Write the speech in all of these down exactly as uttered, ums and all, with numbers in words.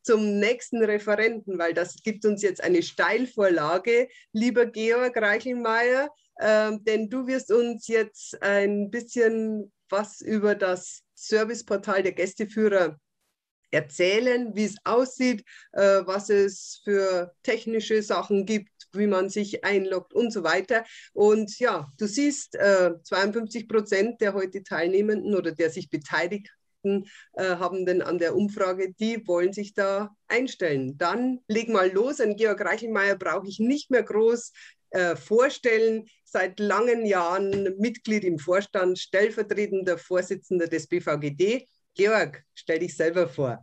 zum nächsten Referenten, weil das gibt uns jetzt eine Steilvorlage, lieber Georg Reichelmeier, äh, denn du wirst uns jetzt ein bisschen was über das Serviceportal der Gästeführer erzählen, wie es aussieht, äh, was es für technische Sachen gibt, wie man sich einloggt und so weiter. Und ja, du siehst, äh, zweiundfünfzig Prozent der heute Teilnehmenden oder der sich Beteiligten äh, haben denn an der Umfrage, die wollen sich da einstellen. Dann leg mal los. An Georg Reichelmeier brauche ich nicht mehr groß äh, vorstellen. Seit langen Jahren Mitglied im Vorstand, stellvertretender Vorsitzender des B V G D. Georg, stell dich selber vor.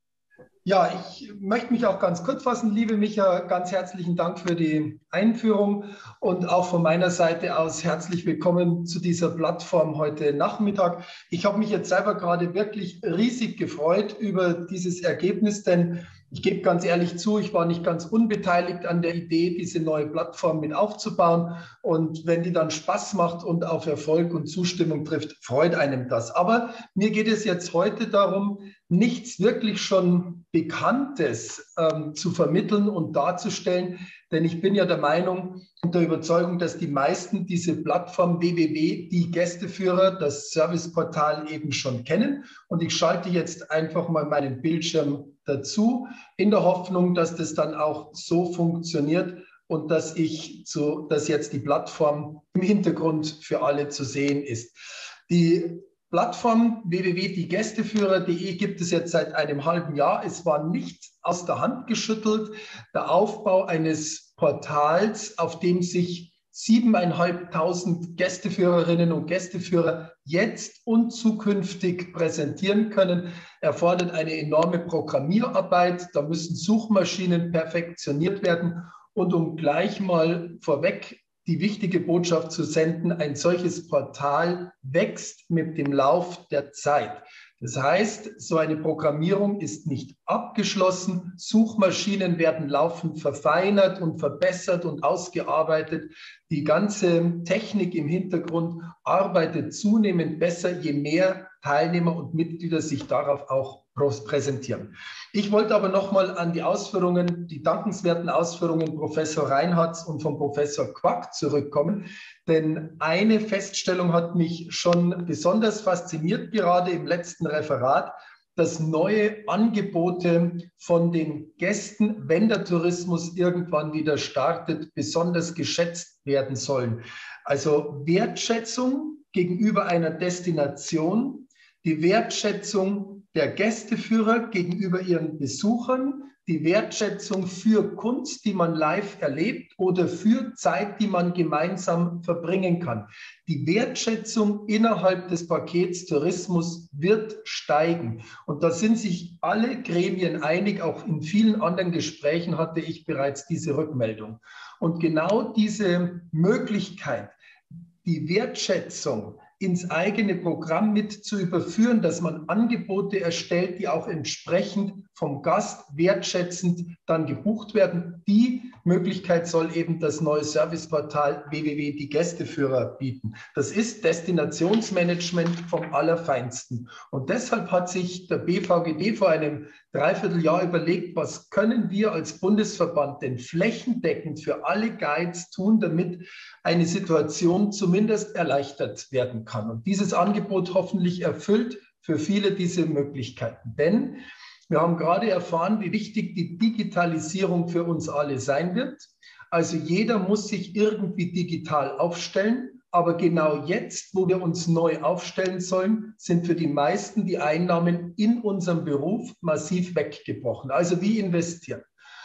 Ja, ich möchte mich auch ganz kurz fassen. Liebe Micha, ganz herzlichen Dank für die Einführung und auch von meiner Seite aus herzlich willkommen zu dieser Plattform heute Nachmittag. Ich habe mich jetzt selber gerade wirklich riesig gefreut über dieses Ergebnis, denn ich gebe ganz ehrlich zu, ich war nicht ganz unbeteiligt an der Idee, diese neue Plattform mit aufzubauen. Und wenn die dann Spaß macht und auf Erfolg und Zustimmung trifft, freut einem das. Aber mir geht es jetzt heute darum, nichts wirklich schon Bekanntes ähm, zu vermitteln und darzustellen. Denn ich bin ja der Meinung und der Überzeugung, dass die meisten diese Plattform w w w punkt die Gästeführer, das Serviceportal eben schon kennen. Und ich schalte jetzt einfach mal meinen Bildschirm dazu, in der Hoffnung, dass das dann auch so funktioniert und dass ich zu, dass jetzt die Plattform im Hintergrund für alle zu sehen ist. Die Plattform w w w punkt die Gästeführer punkt de gibt es jetzt seit einem halben Jahr. Es war nicht aus der Hand geschüttelt. Der Aufbau eines Portals, auf dem sich siebentausendfünfhundert Gästeführerinnen und Gästeführer jetzt und zukünftig präsentieren können, erfordert eine enorme Programmierarbeit. Da müssen Suchmaschinen perfektioniert werden. Und um gleich mal vorweg die wichtige Botschaft zu senden, ein solches Portal wächst mit dem Lauf der Zeit. Das heißt, so eine Programmierung ist nicht abgeschlossen. Suchmaschinen werden laufend verfeinert und verbessert und ausgearbeitet. Die ganze Technik im Hintergrund arbeitet zunehmend besser, je mehr Teilnehmer und Mitglieder sich darauf auch präsentieren. Ich wollte aber nochmal an die Ausführungen, die dankenswerten Ausführungen Professor Reinhardts und von Professor Quack zurückkommen. Denn eine Feststellung hat mich schon besonders fasziniert, gerade im letzten Referat, dass neue Angebote von den Gästen, wenn der Tourismus irgendwann wieder startet, besonders geschätzt werden sollen. Also Wertschätzung gegenüber einer Destination, die Wertschätzung der Gästeführer gegenüber ihren Besuchern, die Wertschätzung für Kunst, die man live erlebt oder für Zeit, die man gemeinsam verbringen kann. Die Wertschätzung innerhalb des Pakets Tourismus wird steigen. Und da sind sich alle Gremien einig, auch in vielen anderen Gesprächen hatte ich bereits diese Rückmeldung. Und genau diese Möglichkeit, die Wertschätzung ins eigene Programm mit zu überführen, dass man Angebote erstellt, die auch entsprechend vom Gast wertschätzend dann gebucht werden. Die Möglichkeit soll eben das neue Serviceportal w w w punkt die Gästeführer bieten. Das ist Destinationsmanagement vom Allerfeinsten. Und deshalb hat sich der B V G D vor einem Dreivierteljahr überlegt, was können wir als Bundesverband denn flächendeckend für alle Guides tun, damit eine Situation zumindest erleichtert werden kann. Und dieses Angebot hoffentlich erfüllt für viele diese Möglichkeiten. Denn wir haben gerade erfahren, wie wichtig die Digitalisierung für uns alle sein wird. Also jeder muss sich irgendwie digital aufstellen. Aber genau jetzt, wo wir uns neu aufstellen sollen, sind für die meisten die Einnahmen in unserem Beruf massiv weggebrochen. Also wie investieren?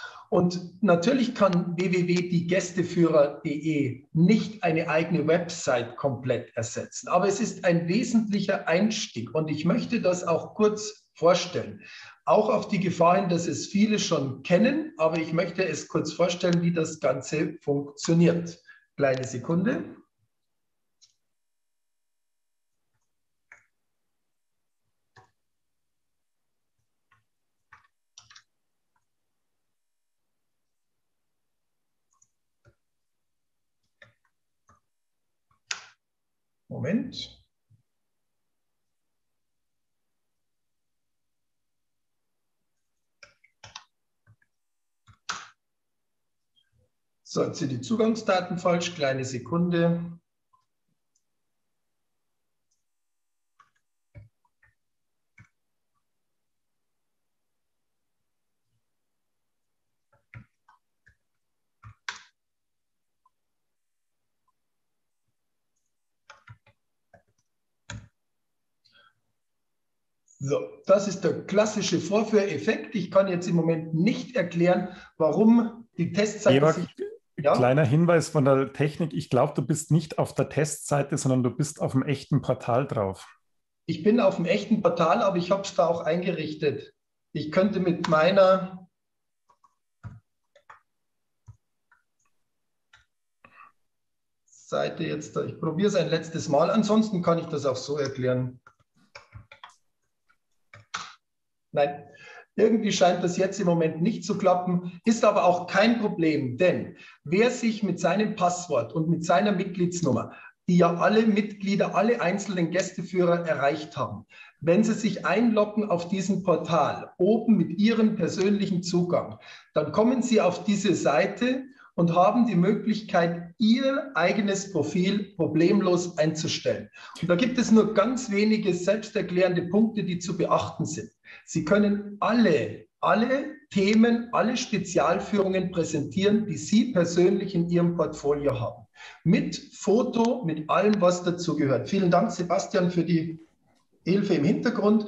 Und natürlich kann w w w punkt die Gästeführer punkt de nicht eine eigene Website komplett ersetzen. Aber es ist ein wesentlicher Einstieg. Und ich möchte das auch kurz vorstellen. Auch auf die Gefahr hin, dass es viele schon kennen. Aber ich möchte es kurz vorstellen, wie das Ganze funktioniert. Kleine Sekunde. Moment. So, jetzt sind die Zugangsdaten falsch. Kleine Sekunde. So, das ist der klassische Vorführeffekt. Ich kann jetzt im Moment nicht erklären, warum die Testseite Georg, sich... Ja? Kleiner Hinweis von der Technik. Ich glaube, du bist nicht auf der Testseite, sondern du bist auf dem echten Portal drauf. Ich bin auf dem echten Portal, aber ich habe es da auch eingerichtet. Ich könnte mit meiner Seite jetzt, ich probiere es ein letztes Mal, ansonsten kann ich das auch so erklären. Nein, irgendwie scheint das jetzt im Moment nicht zu klappen, ist aber auch kein Problem, denn wer sich mit seinem Passwort und mit seiner Mitgliedsnummer, die ja alle Mitglieder, alle einzelnen Gästeführer erreicht haben, wenn sie sich einloggen auf diesem Portal, oben mit ihrem persönlichen Zugang, dann kommen sie auf diese Seite und haben die Möglichkeit, ihr eigenes Profil problemlos einzustellen. Und da gibt es nur ganz wenige selbsterklärende Punkte, die zu beachten sind. Sie können alle, alle Themen, alle Spezialführungen präsentieren, die Sie persönlich in Ihrem Portfolio haben. Mit Foto, mit allem, was dazugehört. Vielen Dank, Sebastian, für die Hilfe im Hintergrund.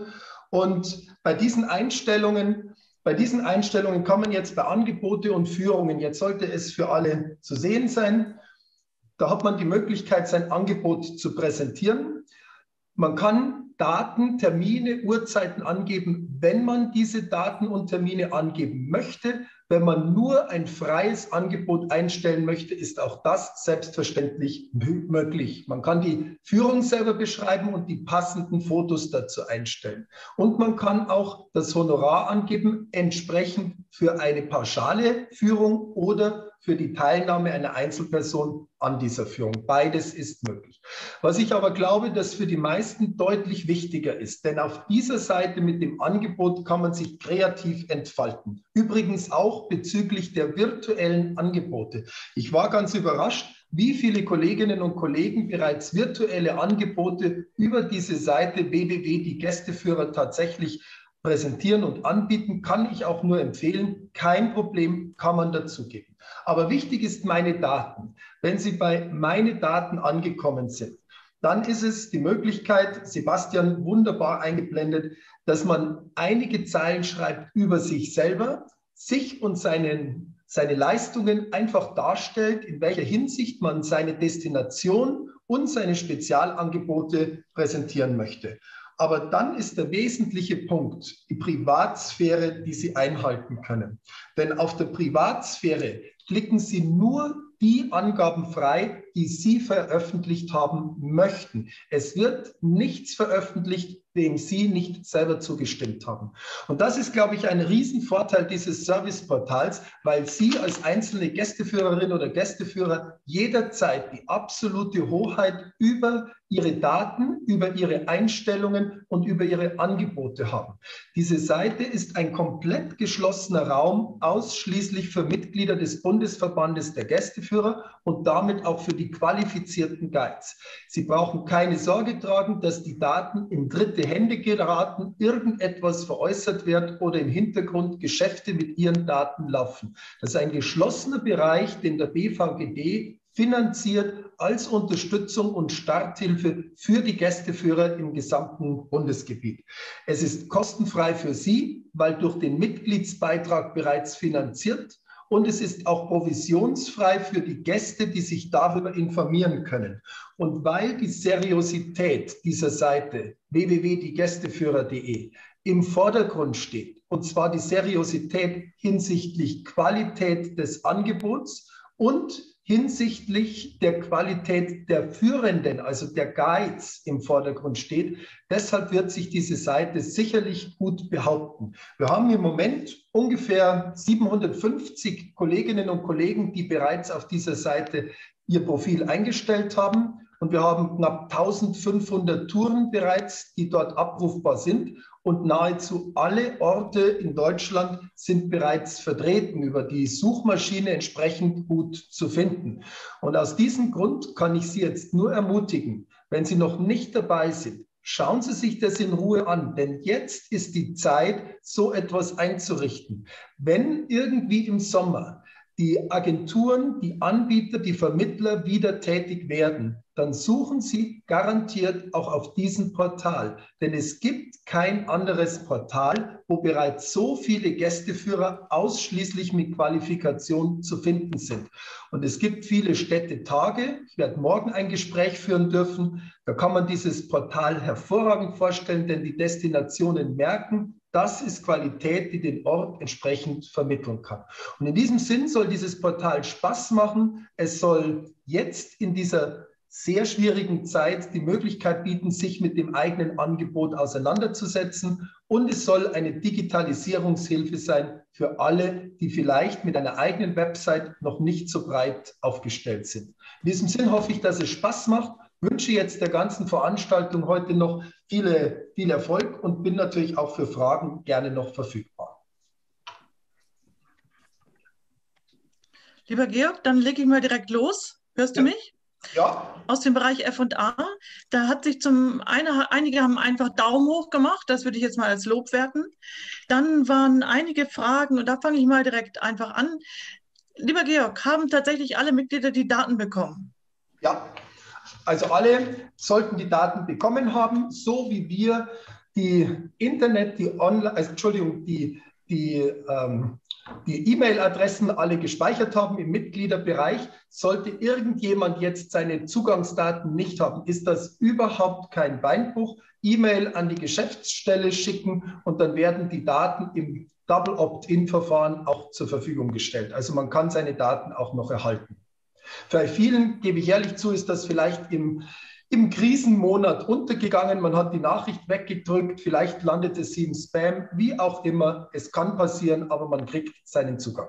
Und bei diesen Einstellungen, bei diesen Einstellungen kann man jetzt bei Angebote und Führungen, jetzt sollte es für alle zu sehen sein, da hat man die Möglichkeit, sein Angebot zu präsentieren. Man kann Daten, Termine, Uhrzeiten angeben, wenn man diese Daten und Termine angeben möchte. Wenn man nur ein freies Angebot einstellen möchte, ist auch das selbstverständlich möglich. Man kann die Führung selber beschreiben und die passenden Fotos dazu einstellen. Und man kann auch das Honorar angeben, entsprechend für eine pauschale Führung oder für die Teilnahme einer Einzelperson an dieser Führung. Beides ist möglich. Was ich aber glaube, dass für die meisten deutlich wichtiger ist, denn auf dieser Seite mit dem Angebot kann man sich kreativ entfalten. Übrigens auch bezüglich der virtuellen Angebote. Ich war ganz überrascht, wie viele Kolleginnen und Kollegen bereits virtuelle Angebote über diese Seite w w w punkt die Gästeführer tatsächlich präsentieren und anbieten, kann ich auch nur empfehlen. Kein Problem, kann man dazugeben. Aber wichtig ist meine Daten. Wenn Sie bei meine Daten angekommen sind, dann ist es die Möglichkeit, Sebastian wunderbar eingeblendet, dass man einige Zeilen schreibt über sich selber, sich und seinen, seine Leistungen einfach darstellt, in welcher Hinsicht man seine Destination und seine Spezialangebote präsentieren möchte. Aber dann ist der wesentliche Punkt die Privatsphäre, die Sie einhalten können. Denn auf der Privatsphäre klicken Sie nur die Angaben frei, die Sie veröffentlicht haben möchten. Es wird nichts veröffentlicht, dem Sie nicht selber zugestimmt haben. Und das ist, glaube ich, ein Riesenvorteil dieses Serviceportals, weil Sie als einzelne Gästeführerin oder Gästeführer jederzeit die absolute Hoheit über Ihre Daten, über Ihre Einstellungen und über Ihre Angebote haben. Diese Seite ist ein komplett geschlossener Raum, ausschließlich für Mitglieder des Bundesverbandes der Gästeführer und damit auch für die qualifizierten Guides. Sie brauchen keine Sorge tragen, dass die Daten in dritte Hände geraten, irgendetwas veräußert wird oder im Hintergrund Geschäfte mit Ihren Daten laufen. Das ist ein geschlossener Bereich, den der B V G D finanziert als Unterstützung und Starthilfe für die Gästeführer im gesamten Bundesgebiet. Es ist kostenfrei für Sie, weil durch den Mitgliedsbeitrag bereits finanziert. Und es ist auch provisionsfrei für die Gäste, die sich darüber informieren können. Und weil die Seriosität dieser Seite w w w punkt die gästeführer punkt de im Vordergrund steht, und zwar die Seriosität hinsichtlich Qualität des Angebots und hinsichtlich der Qualität der Führenden, also der Guides im Vordergrund steht. Deshalb wird sich diese Seite sicherlich gut behaupten. Wir haben im Moment ungefähr siebenhundertfünfzig Kolleginnen und Kollegen, die bereits auf dieser Seite ihr Profil eingestellt haben. Und wir haben knapp eintausendfünfhundert Touren bereits, die dort abrufbar sind. und nahezu alle Orte in Deutschland sind bereits vertreten, über die Suchmaschine entsprechend gut zu finden. Und aus diesem Grund kann ich Sie jetzt nur ermutigen, wenn Sie noch nicht dabei sind, schauen Sie sich das in Ruhe an, denn jetzt ist die Zeit, so etwas einzurichten. Wenn irgendwie im Sommer die Agenturen, die Anbieter, die Vermittler wieder tätig werden, dann suchen Sie garantiert auch auf diesem Portal. Denn es gibt kein anderes Portal, wo bereits so viele Gästeführer ausschließlich mit Qualifikation zu finden sind. Und es gibt viele Städtetage. Ich werde morgen ein Gespräch führen dürfen. Da kann man dieses Portal hervorragend vorstellen, denn die Destinationen merken, das ist Qualität, die den Ort entsprechend vermitteln kann. Und in diesem Sinn soll dieses Portal Spaß machen. Es soll jetzt in dieser sehr schwierigen Zeit die Möglichkeit bieten, sich mit dem eigenen Angebot auseinanderzusetzen. Und es soll eine Digitalisierungshilfe sein für alle, die vielleicht mit einer eigenen Website noch nicht so breit aufgestellt sind. In diesem Sinn hoffe ich, dass es Spaß macht. Wünsche jetzt der ganzen Veranstaltung heute noch viele, viel Erfolg und bin natürlich auch für Fragen gerne noch verfügbar. Lieber Georg, dann lege ich mal direkt los. Hörst Ja. du mich? Ja. Aus dem Bereich F und A. Da hat sich zum einen, einige haben einfach Daumen hoch gemacht, das würde ich jetzt mal als Lob werten. Dann waren einige Fragen und da fange ich mal direkt einfach an. Lieber Georg, haben tatsächlich alle Mitglieder die Daten bekommen? Ja. Also alle sollten die Daten bekommen haben, so wie wir die Internet, die Online, also Entschuldigung, die die ähm, die E-Mail-Adressen alle gespeichert haben im Mitgliederbereich. Sollte irgendjemand jetzt seine Zugangsdaten nicht haben, ist das überhaupt kein Beinbruch. E-Mail an die Geschäftsstelle schicken und dann werden die Daten im Double Opt-in-Verfahren auch zur Verfügung gestellt. Also man kann seine Daten auch noch erhalten. Bei vielen, gebe ich ehrlich zu, ist das vielleicht im, im Krisenmonat untergegangen. Man hat die Nachricht weggedrückt, vielleicht landet es im Spam, wie auch immer. Es kann passieren, aber man kriegt seinen Zugang.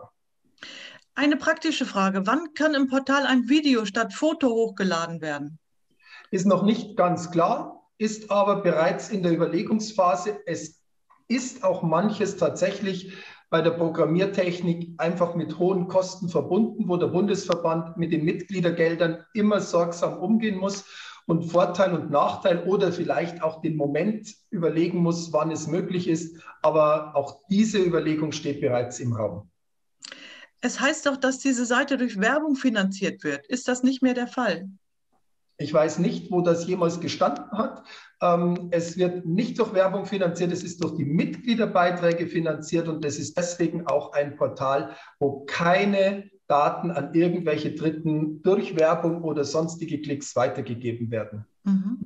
Eine praktische Frage. Wann kann im Portal ein Video statt Foto hochgeladen werden? Ist noch nicht ganz klar, ist aber bereits in der Überlegungsphase. Es ist auch manches tatsächlich bei der Programmiertechnik einfach mit hohen Kosten verbunden, wo der Bundesverband mit den Mitgliedergeldern immer sorgsam umgehen muss und Vorteil und Nachteil oder vielleicht auch den Moment überlegen muss, wann es möglich ist. Aber auch diese Überlegung steht bereits im Raum. Es heißt doch, dass diese Seite durch Werbung finanziert wird. Ist das nicht mehr der Fall? Ich weiß nicht, wo das jemals gestanden hat. Ähm, es wird nicht durch Werbung finanziert, es ist durch die Mitgliederbeiträge finanziert und es ist deswegen auch ein Portal, wo keine Daten an irgendwelche Dritten durch Werbung oder sonstige Klicks weitergegeben werden. Mhm.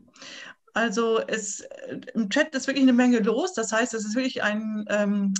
Also es, im Chat ist wirklich eine Menge los. Das heißt, es ist wirklich ein ähm,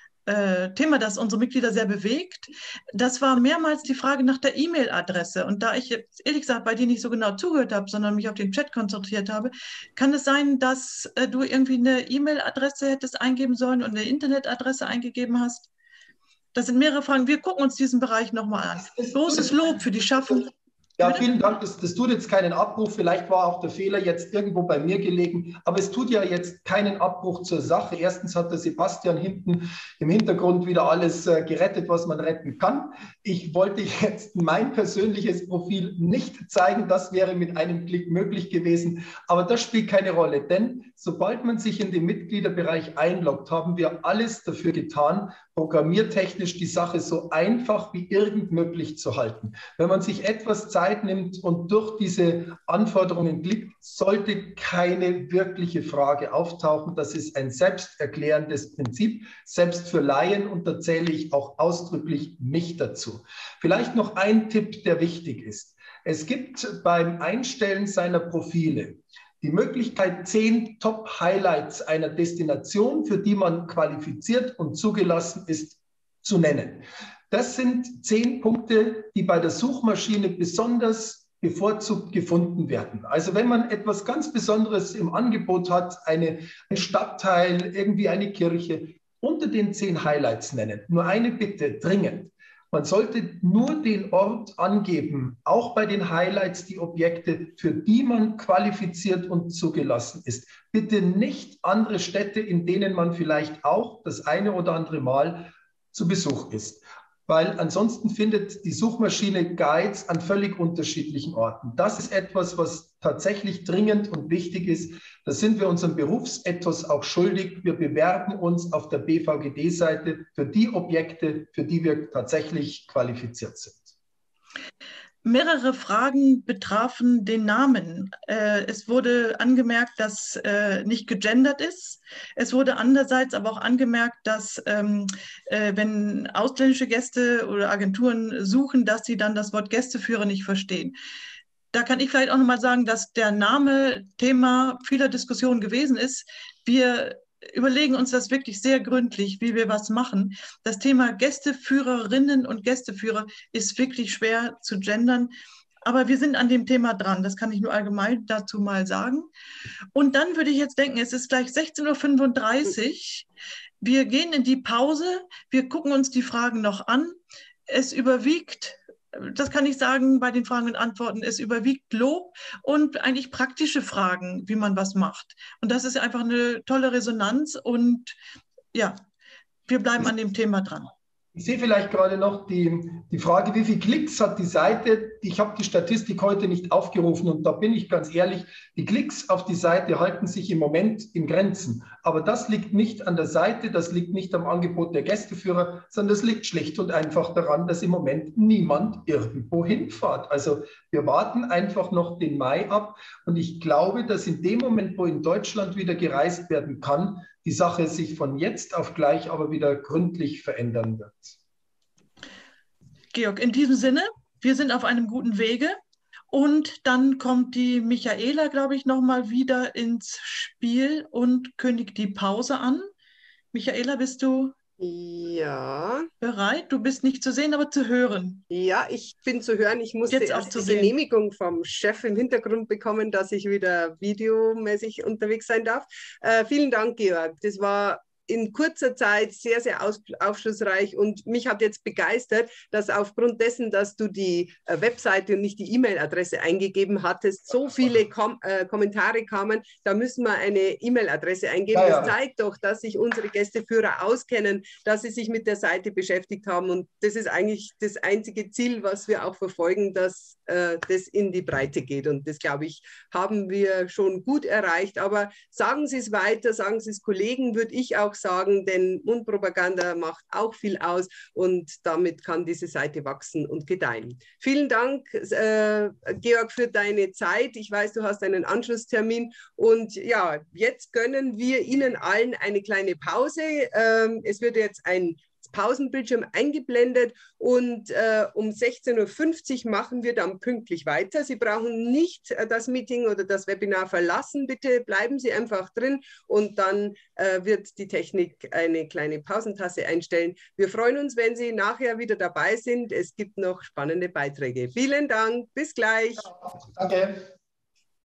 äh, Thema, das unsere Mitglieder sehr bewegt. Das war mehrmals die Frage nach der E-Mail-Adresse. Und da ich jetzt ehrlich gesagt bei dir nicht so genau zugehört habe, sondern mich auf den Chat konzentriert habe, kann es sein, dass äh, du irgendwie eine E-Mail-Adresse hättest eingeben sollen und eine Internetadresse eingegeben hast? Das sind mehrere Fragen. Wir gucken uns diesen Bereich nochmal an. Großes Lob für die Schaffung. Ja, vielen Dank. Das, das tut jetzt keinen Abbruch. Vielleicht war auch der Fehler jetzt irgendwo bei mir gelegen. Aber es tut ja jetzt keinen Abbruch zur Sache. Erstens hat der Sebastian hinten im Hintergrund wieder alles äh, gerettet, was man retten kann. Ich wollte jetzt mein persönliches Profil nicht zeigen. Das wäre mit einem Klick möglich gewesen. Aber das spielt keine Rolle. Denn sobald man sich in den Mitgliederbereich einloggt, haben wir alles dafür getan, programmiertechnisch die Sache so einfach wie irgend möglich zu halten. Wenn man sich etwas Zeit nimmt und durch diese Anforderungen klickt, sollte keine wirkliche Frage auftauchen. Das ist ein selbsterklärendes Prinzip, selbst für Laien, und da zähle ich auch ausdrücklich mich dazu. Vielleicht noch ein Tipp, der wichtig ist. Es gibt beim Einstellen seiner Profile die Möglichkeit, zehn Top-Highlights einer Destination, für die man qualifiziert und zugelassen ist, zu nennen. Das sind zehn Punkte, die bei der Suchmaschine besonders bevorzugt gefunden werden. Also wenn man etwas ganz Besonderes im Angebot hat, eine, ein Stadtteil, irgendwie eine Kirche, unter den zehn Highlights nennen. Nur eine Bitte, dringend. Man sollte nur den Ort angeben, auch bei den Highlights, die Objekte, für die man qualifiziert und zugelassen ist. Bitte nicht andere Städte, in denen man vielleicht auch das eine oder andere Mal zu Besuch ist. Weil ansonsten findet die Suchmaschine Guides an völlig unterschiedlichen Orten. Das ist etwas, was tatsächlich dringend und wichtig ist. Da sind wir unserem Berufsethos auch schuldig. Wir bewerben uns auf der B V G D-Seite für die Objekte, für die wir tatsächlich qualifiziert sind. Mehrere Fragen betrafen den Namen. Äh, es wurde angemerkt, dass äh, nicht gegendert ist. Es wurde andererseits aber auch angemerkt, dass ähm, äh, wenn ausländische Gäste oder Agenturen suchen, dass sie dann das Wort Gästeführer nicht verstehen. Da kann ich vielleicht auch nochmal sagen, dass der Name Thema vieler Diskussionen gewesen ist. Wir überlegen uns das wirklich sehr gründlich, wie wir was machen. Das Thema Gästeführerinnen und Gästeführer ist wirklich schwer zu gendern, aber wir sind an dem Thema dran. Das kann ich nur allgemein dazu mal sagen. Und dann würde ich jetzt denken, es ist gleich sechzehn Uhr fünfunddreißig. Wir gehen in die Pause, wir gucken uns die Fragen noch an. Es überwiegt, das kann ich sagen, bei den Fragen und Antworten, es überwiegt Lob und eigentlich praktische Fragen, wie man was macht. Und das ist einfach eine tolle Resonanz und ja, wir bleiben an dem Thema dran. Ich sehe vielleicht gerade noch die, die Frage, wie viele Klicks hat die Seite? Ich habe die Statistik heute nicht aufgerufen und da bin ich ganz ehrlich, die Klicks auf die Seite halten sich im Moment in Grenzen. Aber das liegt nicht an der Seite, das liegt nicht am Angebot der Gästeführer, sondern das liegt schlicht und einfach daran, dass im Moment niemand irgendwo hinfährt. Also wir warten einfach noch den Mai ab und ich glaube, dass in dem Moment, wo in Deutschland wieder gereist werden kann, die Sache sich von jetzt auf gleich aber wieder gründlich verändern wird. Georg, in diesem Sinne, wir sind auf einem guten Wege und dann kommt die Michaela, glaube ich, nochmal wieder ins Spiel und kündigt die Pause an. Michaela, bist du Ja. bereit? Du bist nicht zu sehen, aber zu hören. Ja, ich bin zu hören. Ich musste Jetzt auch erst zu die sehen. Genehmigung vom Chef im Hintergrund bekommen, dass ich wieder videomäßig unterwegs sein darf. Äh, vielen Dank, Georg. Das war in kurzer Zeit sehr, sehr aus, aufschlussreich und mich hat jetzt begeistert, dass aufgrund dessen, dass du die äh, Webseite und nicht die E-Mail-Adresse eingegeben hattest, so viele Kom äh, Kommentare kamen, da müssen wir eine E-Mail-Adresse eingeben. Ja, ja. Das zeigt doch, dass sich unsere Gästeführer auskennen, dass sie sich mit der Seite beschäftigt haben und das ist eigentlich das einzige Ziel, was wir auch verfolgen, dass äh, das in die Breite geht und das, glaube ich, haben wir schon gut erreicht, aber sagen Sie es weiter, sagen Sie es Kollegen, würde ich auch sagen, denn Mundpropaganda macht auch viel aus und damit kann diese Seite wachsen und gedeihen. Vielen Dank, äh, Georg, für deine Zeit. Ich weiß, du hast einen Anschlusstermin und ja, jetzt gönnen wir Ihnen allen eine kleine Pause. Ähm, es wird jetzt ein Pausenbildschirm eingeblendet und äh, um sechzehn Uhr fünfzig machen wir dann pünktlich weiter. Sie brauchen nicht äh, das Meeting oder das Webinar verlassen. Bitte bleiben Sie einfach drin und dann äh, wird die Technik eine kleine Pausentasse einstellen. Wir freuen uns, wenn Sie nachher wieder dabei sind. Es gibt noch spannende Beiträge. Vielen Dank. Bis gleich. Danke.